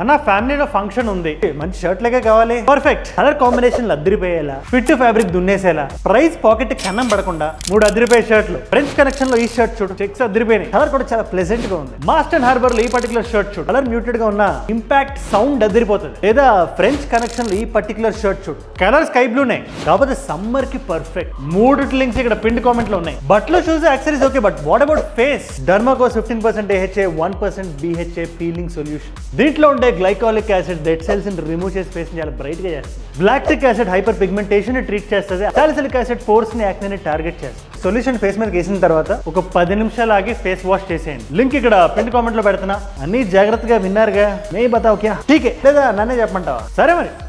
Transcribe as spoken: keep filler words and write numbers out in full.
అన్న ఫ్యామిలీలో ఫంక్షన్ ఉంది, మంచి షర్ట్ లాగే కావాలి, పర్ఫెక్ట్ కలర్ కాంబినేషన్ అదిరిపోయేలా, ఫిట్ ఫ్యాబ్రిక్ దున్నేసేలా, ప్రైస్ పాకెట్ కన్నం పడకుండా మూడు అదిరిపోయే షర్ట్లు. ఫ్రెంచ్ కనెక్షన్ లో ఈ షర్ట్ చూడు, చెక్స్ అదిరిపోయినాయి, కలర్ కూడా చాలా ప్లెజెంట్ గా ఉంది. మాస్టర్ హార్బర్ లో ఈ పర్టికులర్ షర్ట్ చూడు, కలర్ మ్యూటెడ్ గా ఉన్న ఇంపాక్ట్ సౌండ్ అదిరిపోతుంది. లేదా ఫ్రెంచ్ కనెక్షన్ లో ఈ పర్టికులర్ షర్ట్ చూడు, కలర్ స్కై బ్లూ నే, కాకపోతే సమ్మర్ కి పర్ఫెక్ట్. మూడు లింక్స్ ఇక్కడ పిండ్ కామెంట్ లో ఉన్నాయి. బట్లో shoes accessories okay, but what about face? Dermaco's fifteen percent AHA, one percent BHA peeling solution. దీంట్లో ఉండే గ్లైకాలిక్ యాసిడ్ డెడ్ సెల్స్ ని రిమూవ్ చేసి ఫేస్ ని చాలా బ్రైట్ గా చేస్తుంది. లాక్టిక్ యాసిడ్ హైపర్ పిగ్మెంటేషన్ ని ట్రీట్ చేస్తుంది. సాలిసిలిక్ యాసిడ్ పోర్స్ ని యాక్నే ని టార్గెట్ చేస్తుంది. సొల్యూషన్ ఫేస్ మీద వేసిన తర్వాత ఒక పది నిమిషాలు ఆగి ఫేస్ వాష్ చేసేయండి. లింక్ ఇక్కడ పిండ్ కామెంట్ లో పెడుతున్నా. అన్ని జాగ్రత్తగా విన్నారుగా, మే బతావు క్యా ఠీకే, లేదా నన్నే చెప్పమంటావా? సరే మరి.